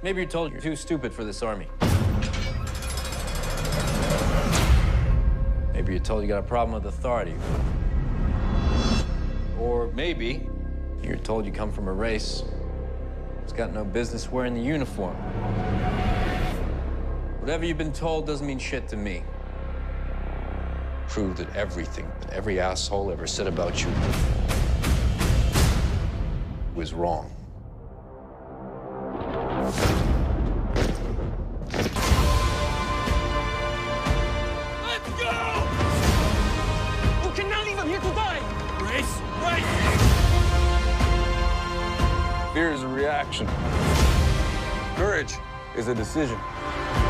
Maybe you're told you're too stupid for this army. Maybe you're told you got a problem with authority. Or maybe you're told you come from a race that's got no business wearing the uniform. Whatever you've been told doesn't mean shit to me. Prove that everything that every asshole ever said about you was wrong. Let's go! You cannot leave him here to die! Race! Race! Fear is a reaction. Courage is a decision.